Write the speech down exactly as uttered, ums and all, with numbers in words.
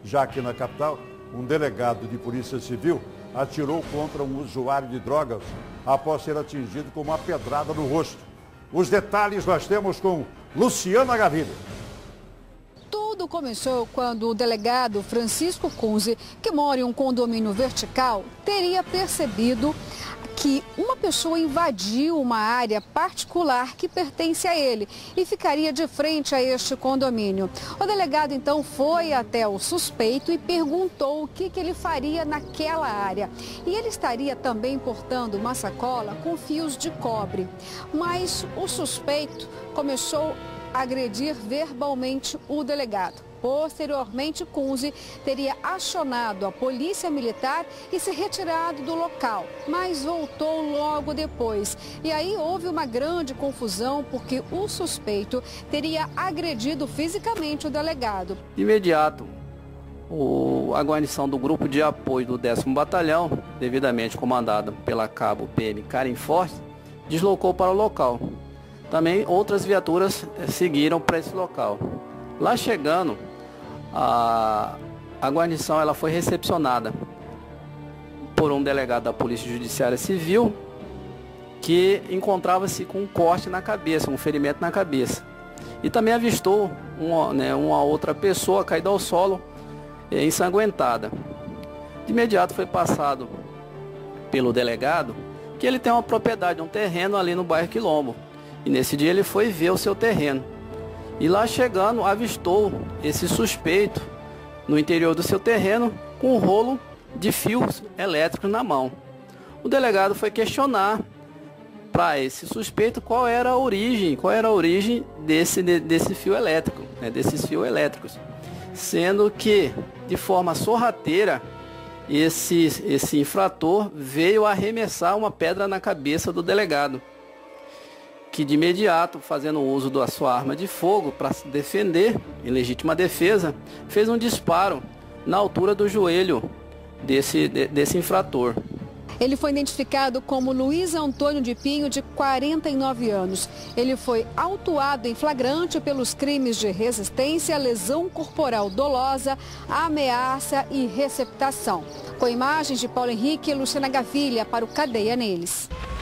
Já aqui na capital, um delegado de Polícia Civil atirou contra um usuário de drogas após ser atingido com uma pedrada no rosto. Os detalhes nós temos com Luciana Gaviria. Tudo começou quando o delegado Francisco Kunze, que mora em um condomínio vertical, teria percebido que uma pessoa invadiu uma área particular que pertence a ele e ficaria de frente a este condomínio. O delegado então foi até o suspeito e perguntou o que, que ele faria naquela área. E ele estaria também portando uma sacola com fios de cobre. Mas o suspeito começou a agredir verbalmente o delegado. Posteriormente, Kunze teria acionado a polícia militar e se retirado do local, mas voltou logo depois. E aí houve uma grande confusão porque o suspeito teria agredido fisicamente o delegado. De imediato, o, a guarnição do grupo de apoio do décimo Batalhão, devidamente comandado pela cabo P M Karen Forte, deslocou para o local. Também outras viaturas seguiram para esse local. Lá chegando, a, a guarnição ela foi recepcionada por um delegado da Polícia Judiciária Civil que encontrava-se com um corte na cabeça, um ferimento na cabeça. E também avistou uma, né, uma outra pessoa caída ao solo, é, ensanguentada. De imediato foi passado pelo delegado que ele tem uma propriedade, um terreno ali no bairro Quilombo. E nesse dia ele foi ver o seu terreno. E lá chegando, avistou esse suspeito no interior do seu terreno com um rolo de fios elétricos na mão. O delegado foi questionar para esse suspeito qual era a origem, qual era a origem desse, desse fio elétrico, né, desses fios elétricos. Sendo que, de forma sorrateira, esse, esse infrator veio arremessar uma pedra na cabeça do delegado, que de imediato, fazendo uso da sua arma de fogo para se defender, em legítima defesa, fez um disparo na altura do joelho desse, de, desse infrator. Ele foi identificado como Luiz Antônio de Pinho, de quarenta e nove anos. Ele foi autuado em flagrante pelos crimes de resistência, lesão corporal dolosa, ameaça e receptação. Com imagens de Paulo Henrique e Luciana Gaviria para o Cadeia Neles.